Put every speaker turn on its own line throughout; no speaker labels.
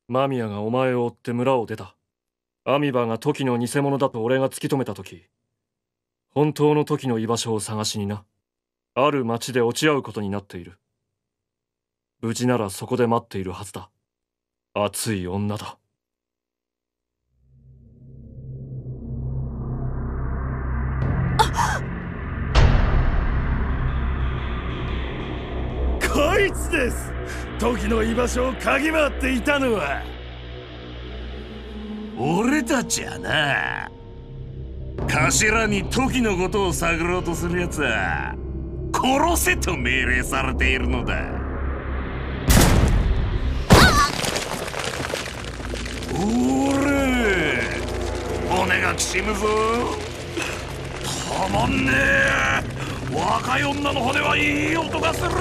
間宮がお前を追って村を出た。アミバがトキの偽物だと俺が突き止めた時、本当のトキの居場所を探しにな。ある町で落ち合うことになっている。無事ならそこで待っているはずだ。熱い女だ。
こいつです。トキの居場所を嗅ぎ回っていたのは。
俺たちやな。頭にトキのことを探ろうとするやつは殺せと命令されているのだ。おれ、骨がきしむぞ。たまんねえ。若い女の骨はいい音がする。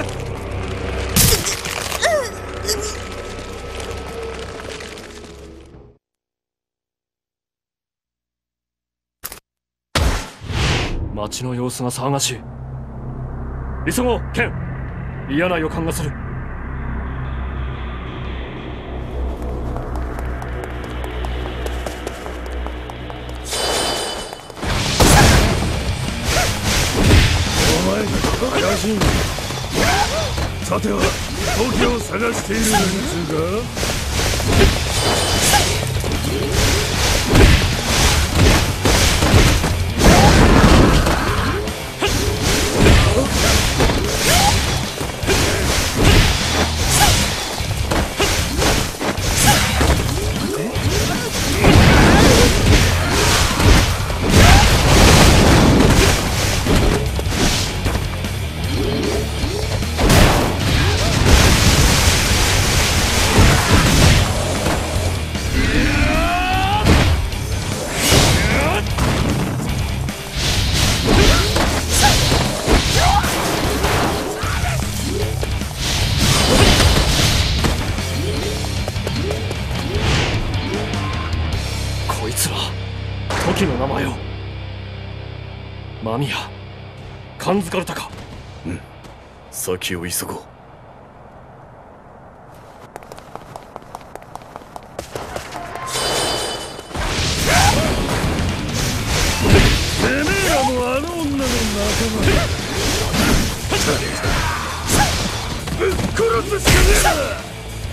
町の様子が騒がしい。急ごう、ケン。嫌な予感がする。
お前野人、さてはトキを探している連中が。
こいつはトキの名前を。間宮、感づかれたか。
うん、先を急ごう。てめえらもあの女の仲間だ。ぶっ殺すしかねえな。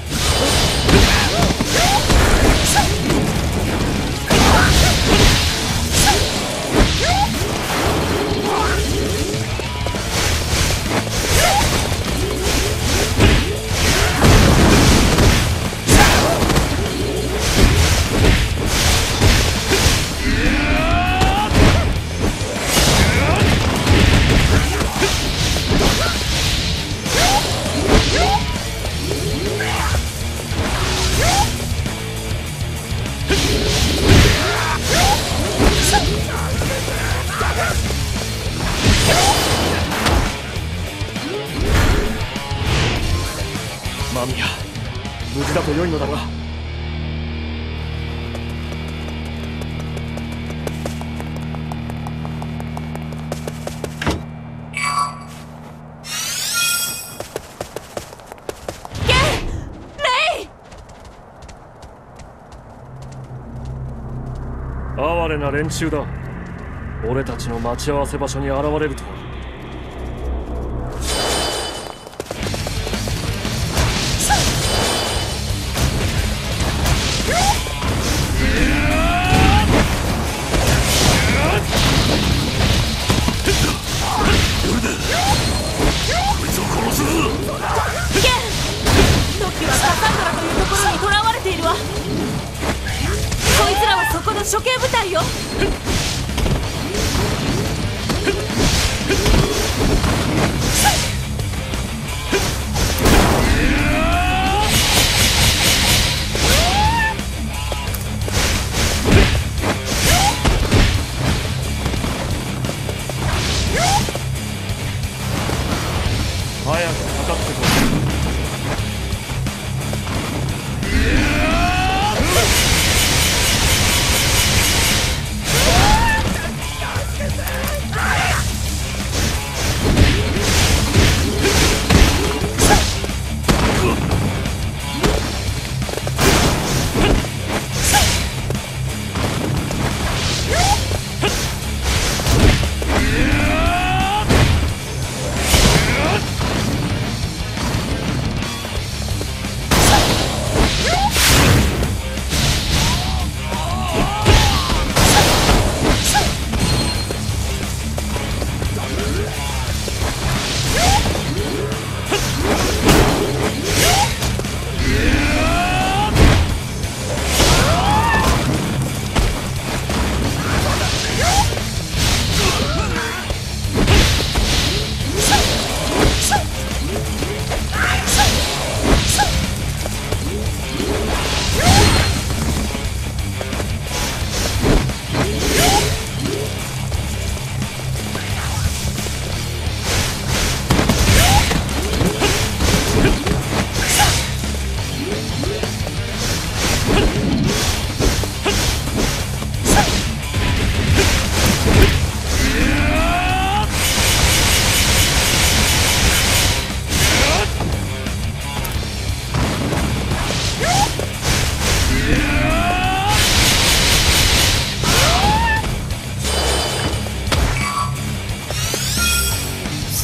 間宮、無事だと良いのだが。哀れな連中だ。俺たちの待ち合わせ場所に現れるとは。
処刑部隊よ。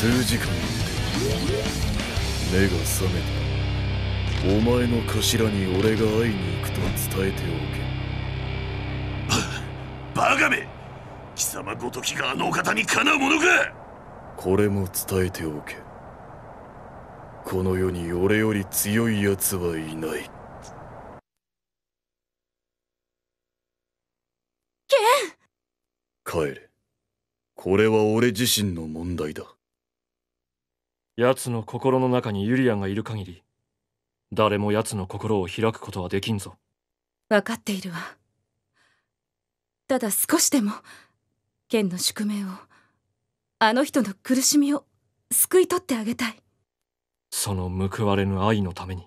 数時間目が覚めた。お前の頭に俺が会いに行くと伝えておけ。
バカめ、貴様ごときがあのお方にかなうものか。
これも伝えておけ。この世に俺より強い奴はいない。帰れ。これは俺自身の問題だ。
奴の心の中にユリアがいる限り、誰も奴の心を開くことはできんぞ。
分かっているわ。ただ少しでも剣の宿命を、あの人の苦しみを救い取ってあげたい。
その報われぬ愛のために。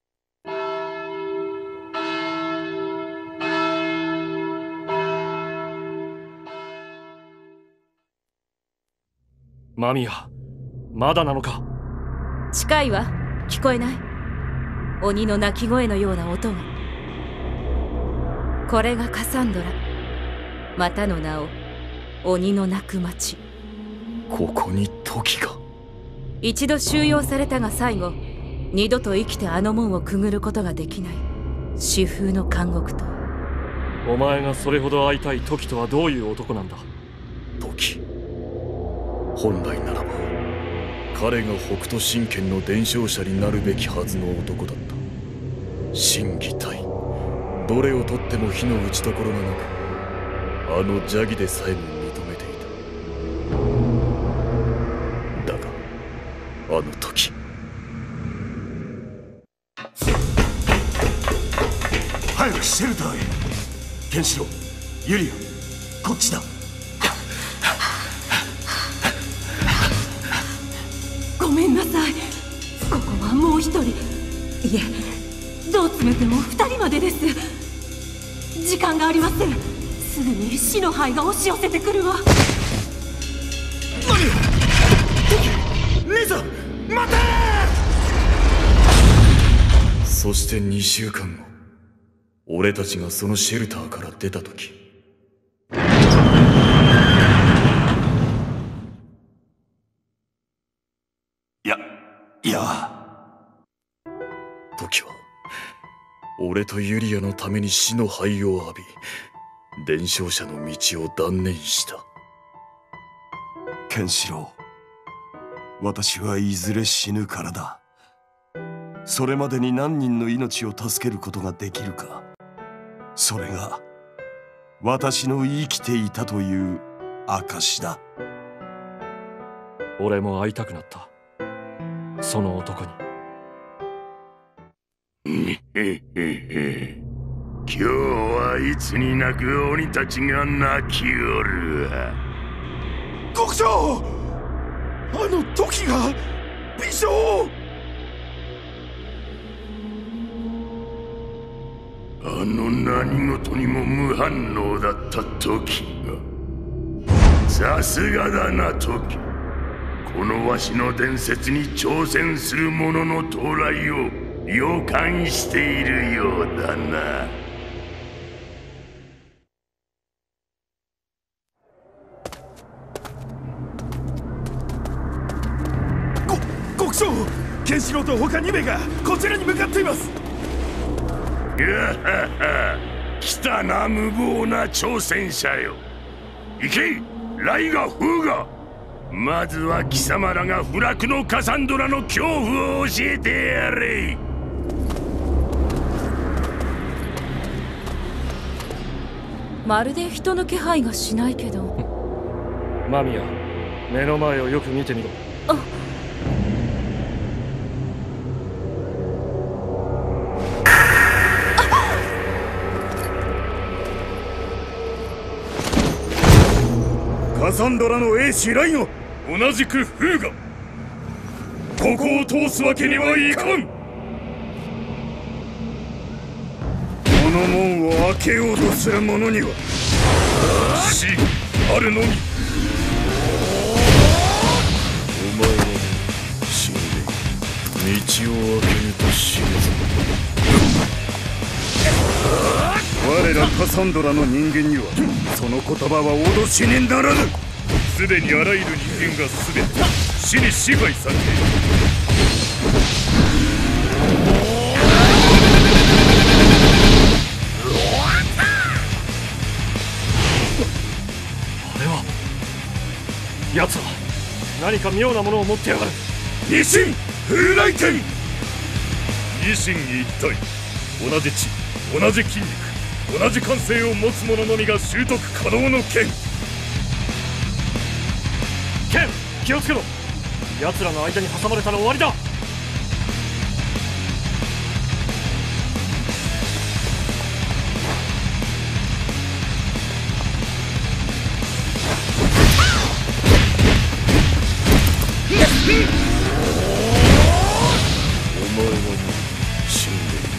間宮、まだなのか。
近いわ。聞こえない？鬼の鳴き声のような音が。これがカサンドラ、またの名を鬼の鳴く町。
ここに時が。
一度収容されたが最後、二度と生きてあの門をくぐることができない至風の監獄と。
お前がそれほど会いたい時とはどういう男なんだ。
時、本来ならば彼が北斗神拳の伝承者になるべきはずの男だった。心技体、どれをとっても火の打ちどころがなく、あの邪気でさえも認めていた。だがあの時、
早くシェルターへ。ケンシロウ、ユリア、こっちだ。
ごめんなさい。ここはもう一人、いえ、どう詰めても2人までです。時間がありません。すぐに死の灰が押し寄せてくるわ。
何？姉さん、待て！
そして2週間後、俺たちがそのシェルターから出た時、
いや
時は俺とユリアのために死の灰を浴び、伝承者の道を断念した。
ケンシロウ、私はいずれ死ぬからだ。それまでに何人の命を助けることができるか、それが私の生きていたという証だ。
俺も会いたくなった、その男に。
今日はいつになく鬼たちが泣きおる。
国長、あの時が美女を。
あの何事にも無反応だった時が、さすがだな時。このわしの伝説に挑戦する者の到来を予感しているようだな。
国長、ケンシロウと他2名がこちらに向かっています。
いやはは、来たな無謀な挑戦者よ。行け、ライガ・フーガ。まずは貴様らが不落のカサンドラの恐怖を教えてやれ。
まるで人の気配がしないけど。
間宮、目の前をよく見てみろ。
カサンドラの英士ライゴ、
同じくフーガ。ここを通すわけにはいかん。
この門を開けようとする者には
死あるのみ。
お前は死んで道を開けぬと死ぬぞ。我らカサンドラの人間にはその言葉は脅しにならぬ。
すでにあらゆる人間が全て死に支配されている。
あれは奴は何か妙なものを持ってやがる。
維新風来剣。維新一体、同じ血同じ筋肉同じ感性を持つ者のみが習得可能の剣。
剣、気をつけろ。奴らの間に挟まれたら終わりだ。
お前はもう死んでいる。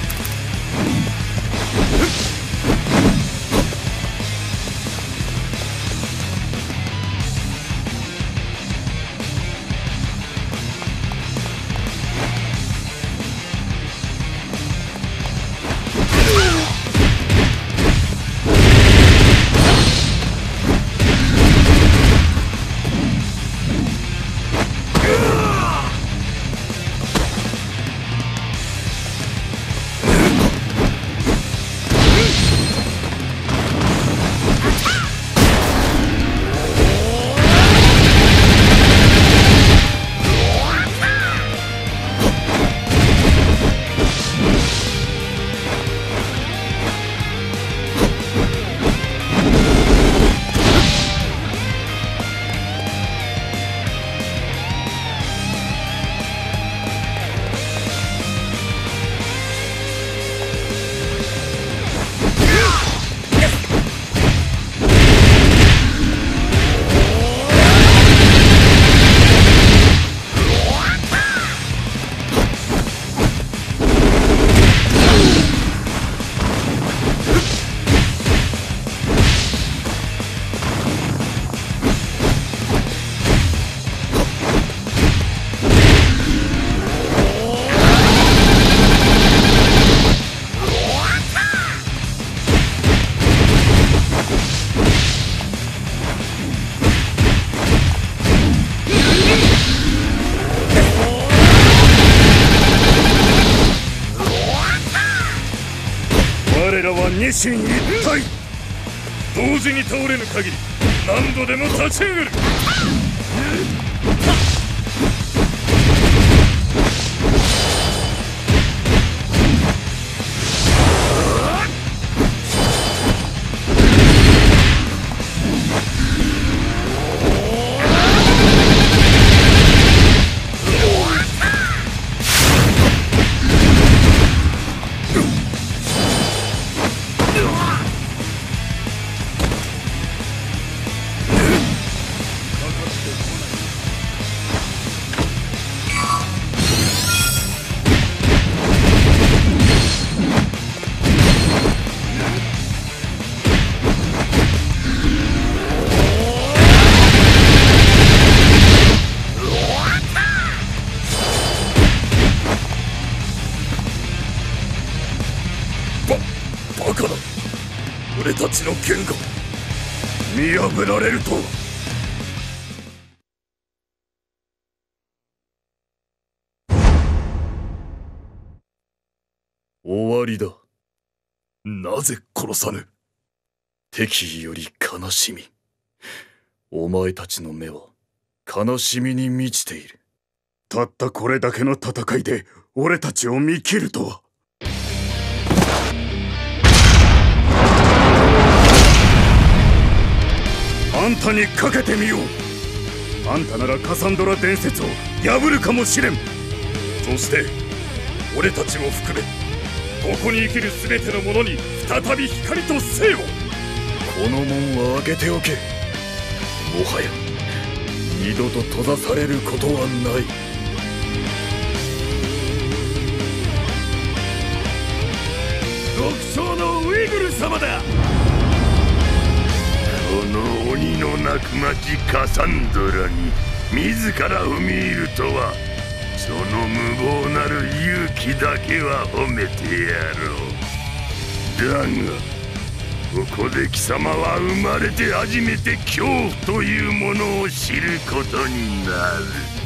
我らは二心一体、同時に倒れぬ限り何度でも立ち上がる。バカだ。俺たちの剣が見破られるとは。終わりだ。なぜ殺さぬ。敵意より悲しみ。お前たちの目は悲しみに満ちている。たったこれだけの戦いで俺たちを見切るとは。あんたにかけてみよう。あんたならカサンドラ伝説を破るかもしれん。そして俺たちを含めここに生きる全ての者に再び光と生を。この門は開けておけ。もはや二度と閉ざされることはない。極小のウイグル様だ。この鬼の鳴く町カサンドラに自ら踏み入るとは、その無謀なる勇気だけは褒めてやろう。だがここで貴様は生まれて初めて恐怖というものを知ることになる。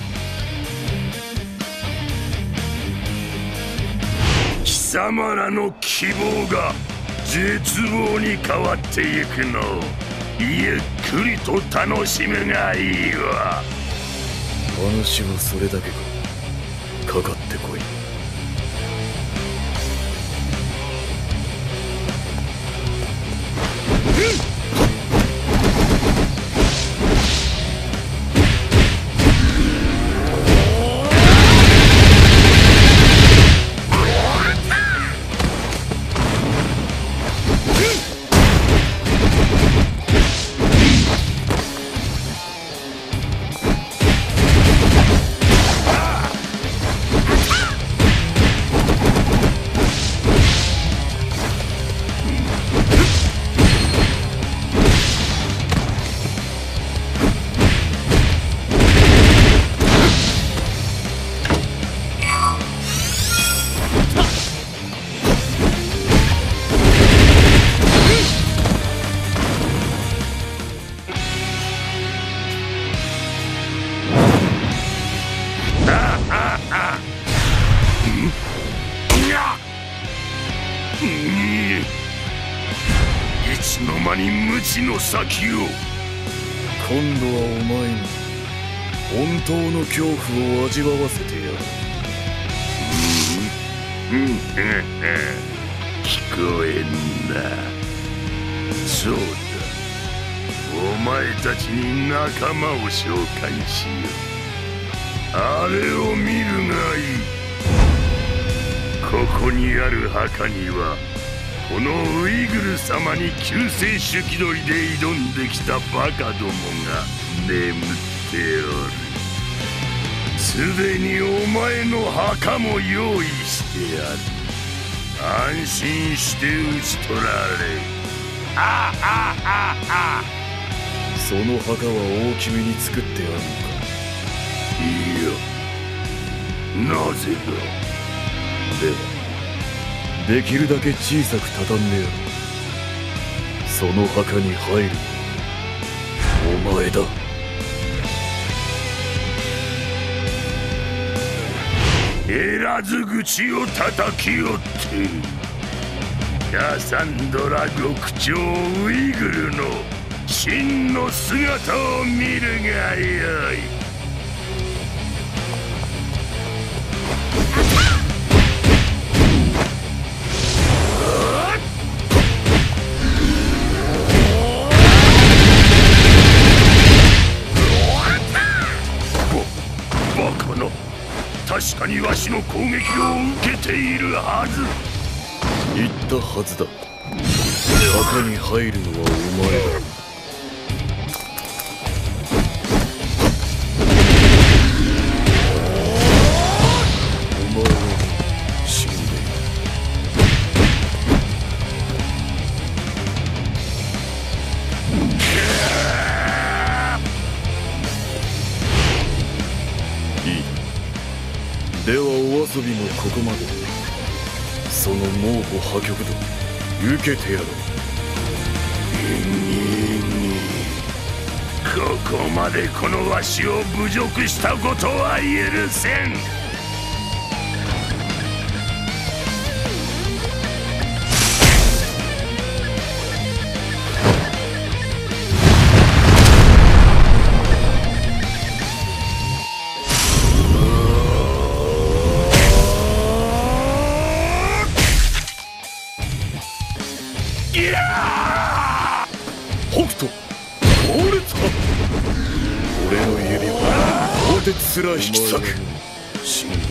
貴様らの希望が絶望に変わってゆくのをゆっくりと楽しむがいいわ。
話はそれだけか。かかってこい。
いつの間に無知の先を。
今度はお前に本当の恐怖を味わわせてやる。
聞こえんな。そうだ、お前たちに仲間を紹介しよう。あれを見るがいい。ここにある墓にはこのウイグル様に救世主気取りで挑んできたバカどもが眠っておる。すでにお前の墓も用意してある。安心して討ち取られ。
その墓は大きめに作ってあるのか。
いや、なぜだ。
ではできるだけ小さく畳んでやる。その墓に入るお前だ。
減らず口を叩きよって、キャサンドラ極長ウイグルの真の姿を見るがよい。確かにわしの攻撃を受けているはず。
言ったはずだ。墓に入るのはお前だ。お前は死んでいる。いい。ではお遊びもここまで。その猛虎破局度受けてやろう。
ここまでこのわしを侮辱したことは許せん。
北斗強烈か。俺の指は鋼鉄すら引き裂く。死んでいる。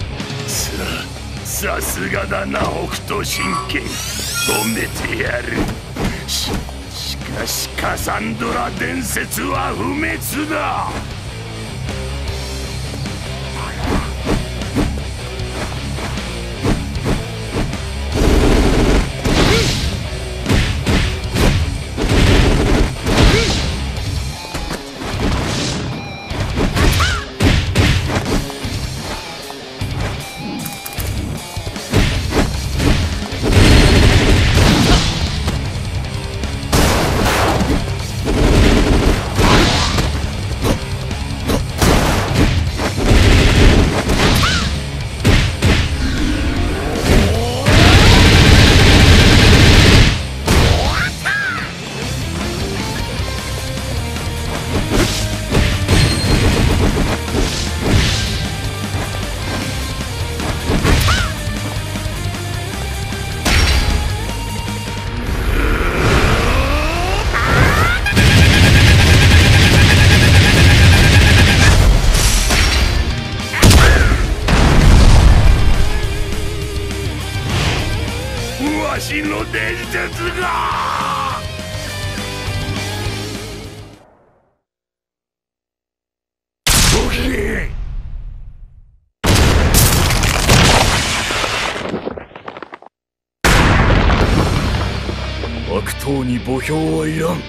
さすがだな北斗神拳。褒めてやる。しかしカサンドラ伝説は不滅だ。 伝説が。
悪党に墓標はいらん。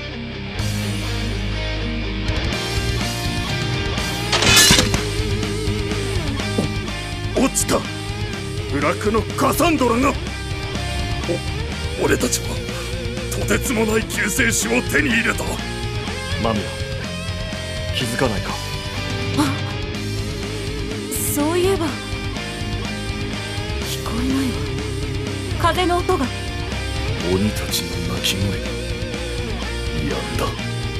落ちた。ブラックのカサンドラが。俺たちはとてつもない救世主を手に入れた。
マミラ、気づかないか。
あ、そういえば聞こえないわ。風の音が。
鬼たちの鳴き声がやんだ。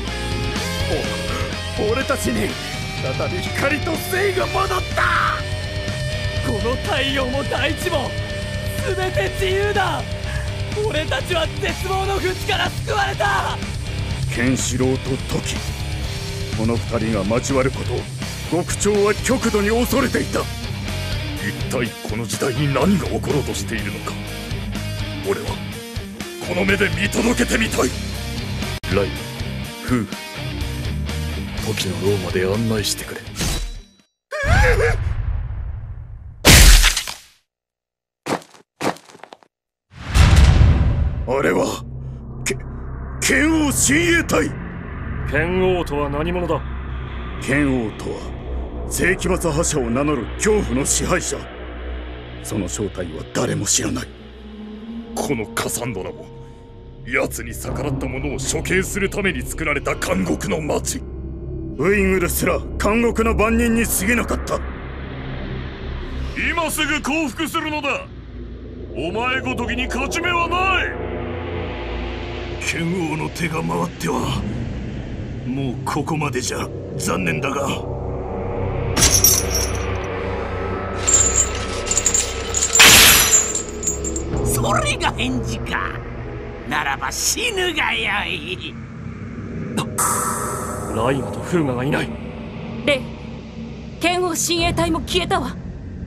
俺たちに再び光と正義が戻った。
この太陽も大地も全て自由だ。俺たちは絶望の淵から救われた。
ケンシロウとトキ、この二人が交わることを獄長は極度に恐れていた。一体この時代に何が起ころうとしているのか、俺はこの目で見届けてみたい。
ライ、フー、時のローマで案内してくれ。
あれは剣王親衛隊。
剣王とは何者だ。
剣王とは世紀末覇者を名乗る恐怖の支配者。その正体は誰も知らない。このカサンドラも奴に逆らった者を処刑するために作られた監獄の町。ウイグルすら監獄の番人に過ぎなかった。
今すぐ降伏するのだ。お前ごときに勝ち目はない。
剣王の手が回ってはもうここまでじゃ残念だが。
それが返事か。ならば死ぬがよい。
ライガとフーガがいない。
レイ、剣王親衛隊も消えたわ。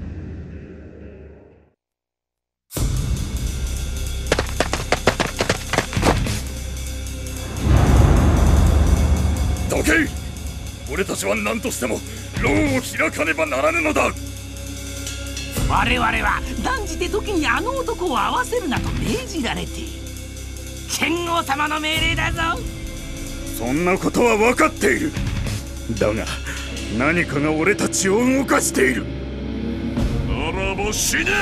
どけ！俺たちは何としても牢を開かねばならぬのだ。
我々は断じて時にあの男を会わせるなと命じられている。剣王様の命令だぞ。
そんなことは分かっている。だが何かが俺たちを動かしている。
ならば死ね。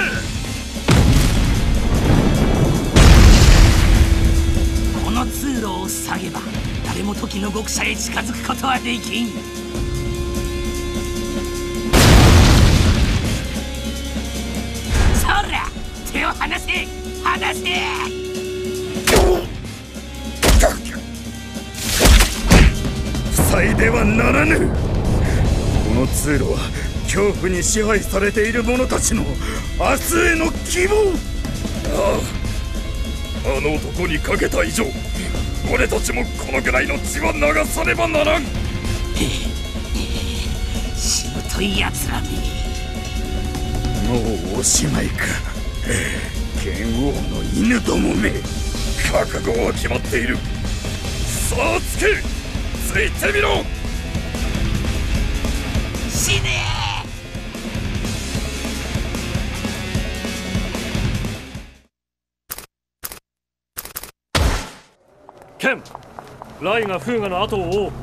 この通路を塞げば誰も時の獄舎へ近づくことはできん。そら、手を離せ離せ。
塞いではならぬ。この通路は恐怖に支配されている者たちの明日への希望。あの男にかけた以上、俺たちもこのぐらいの血は流さねばならん。
しぶといやつらめ。
もうおしまいか。剣王の犬どもめ。覚悟は決まっている。さあつけ、ついてみろ。
死ね
ケン、ライがフーガの後を追う。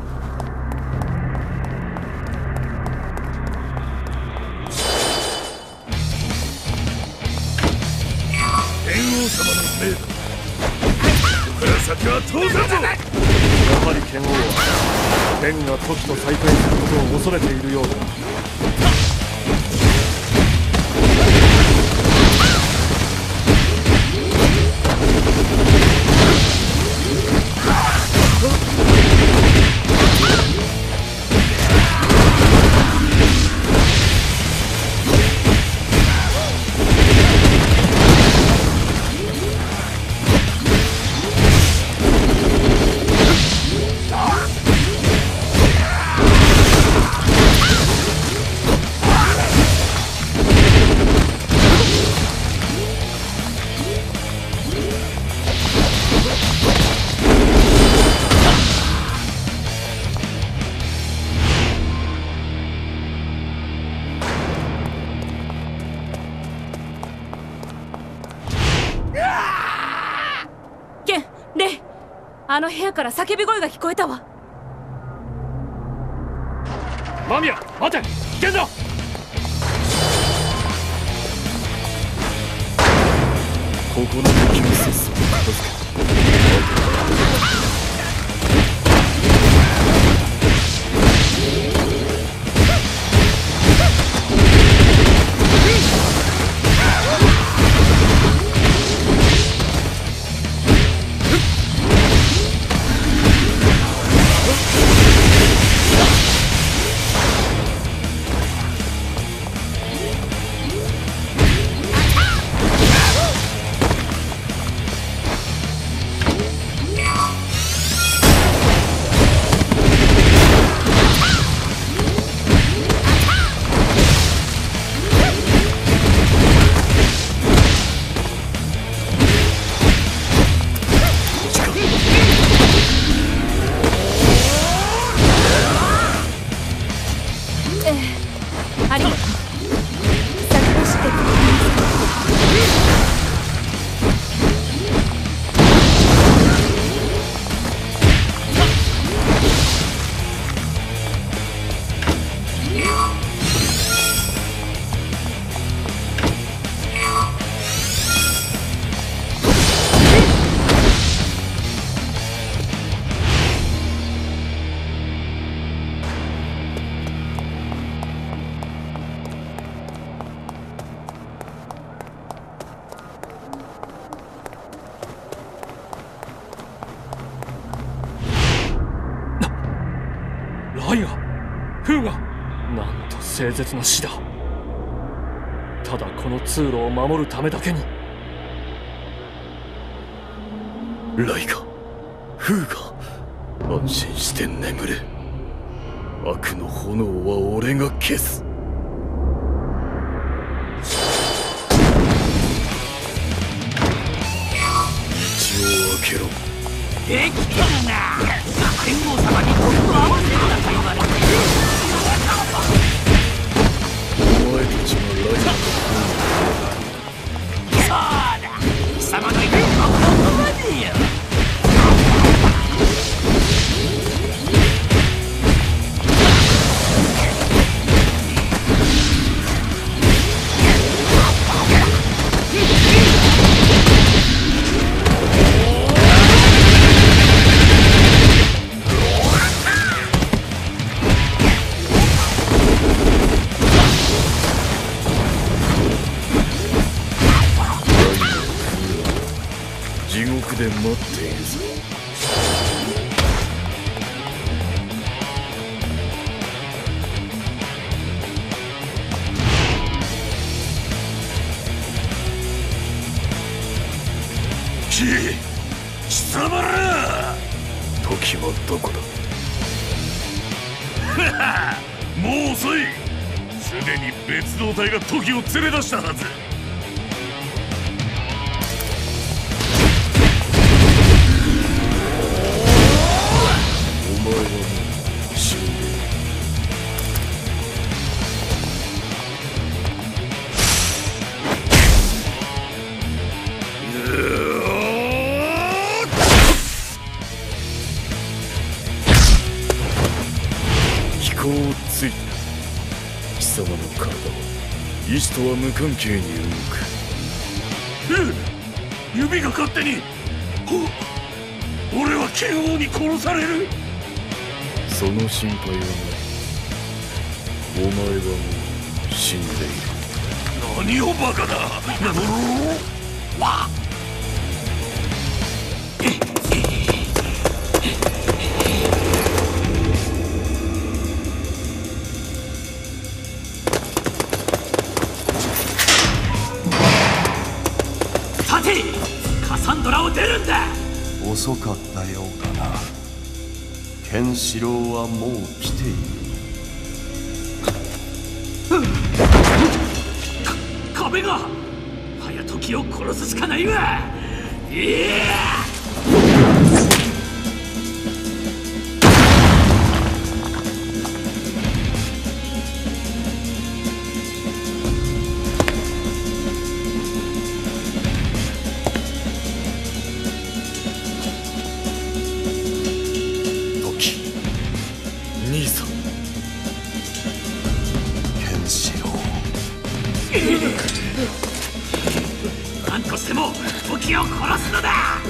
剣王様の命だ。ここから先は当然ぞ。
やはり剣王はケンが時と再会することを恐れているようだ。
あの部屋から叫び声が聞こえたわ。
間宮、待て、危険だ。
ここの敵をせっさと片付け。
ありがとう。先走ってくれます
ライガ、フーガ、なんと凄絶な死だ。ただこの通路を守るためだけに。
ライガ、フーガ、安心して眠れ。悪の炎は俺が消す。道を開けろ。
できたな。天皇様に僕と合わせるなと言われて。
お前たちがライガの
そうだ、貴様の言うことはねえよ。
地獄で待っているぞ。
貴様ら、
時はどこだ。
もう遅い。すでに別動隊が時を連れ出したはず。
お前はもう死んでいる。飛行をついた。貴様の体は意志とは無関係に動く。
指が勝手に。俺は剣王に殺される。
その心配はない。お前はもう死んでいる。
何をバカだ。
立て、カサンドラを出るんだ。
遅かったようだな。ケンシロウはもう来ている。
壁が。早時を殺すしかないわ。
兄さん。
ケンシロウ、
何としても時を殺すのだ。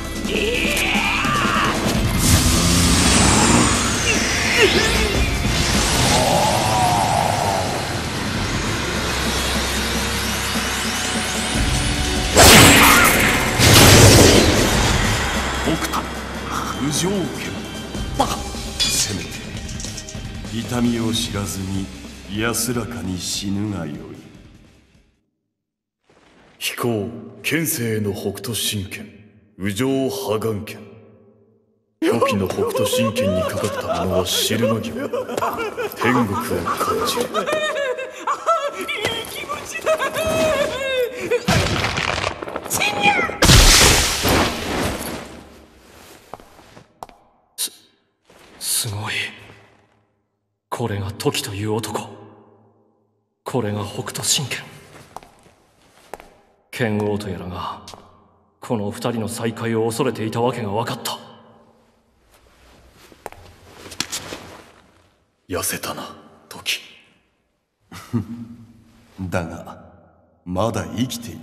無条件バカ。せめて痛みを知らずに安らかに死ぬがよい。
飛行剣聖の北斗神拳右上破眼剣。時の北斗神拳にかかった者は知る間際天国を感じる。
いい気持ちだ。
すごい。これが時という男。これが北斗神拳。剣王とやらがこの二人の再会を恐れていたわけが分かった。
痩せたな時。
だがまだ生きている。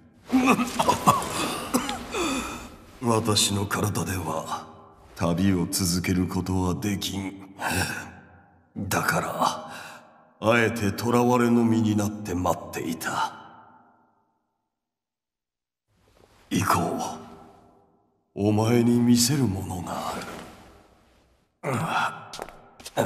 私の体では旅を続けることはできん。だからあえて囚われの身になって待っていた。行こう。お前に見せるものがある。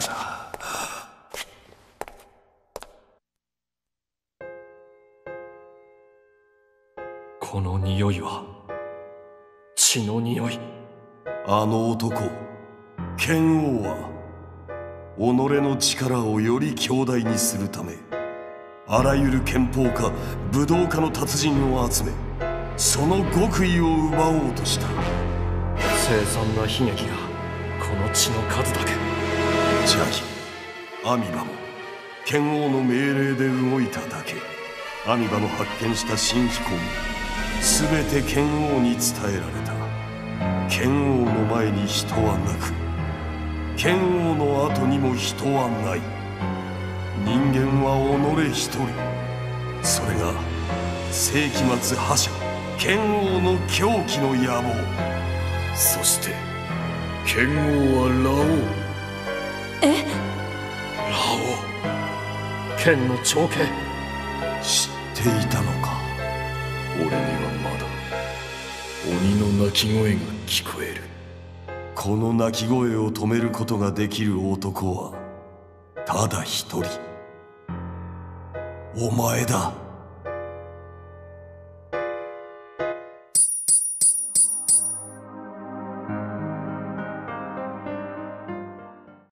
この匂いは血の匂い。
あの男剣王は己の力をより強大にするためあらゆる剣法家武道家の達人を集めその極意を奪おうとした。
凄惨な悲劇がこの血の数だけ。
ジャギ、アミバも剣王の命令で動いただけ。アミバの発見した新飛行も全て剣王に伝えられた。剣王の前に人はなく剣王の後にも人はない。人間は己一人。それが世紀末覇者剣王の狂気の野望。
そして剣王はラオウ。
え？
ラオウ、剣の長兄。
知っていたのか。
俺にはまだ鬼の鳴き声が聞こえる。
この鳴き声を止めることができる男はただ一人。お前だ。